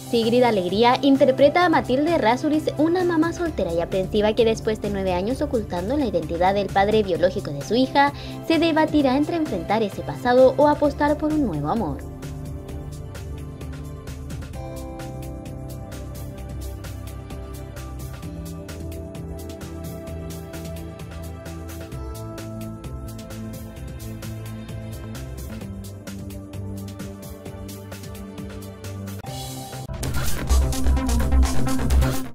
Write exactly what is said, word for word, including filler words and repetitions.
Sigrid Alegría interpreta a Matilde Errázuriz, una mamá soltera y aprensiva que después de nueve años ocultando la identidad del padre biológico de su hija, se debatirá entre enfrentar ese pasado o apostar por un nuevo amor.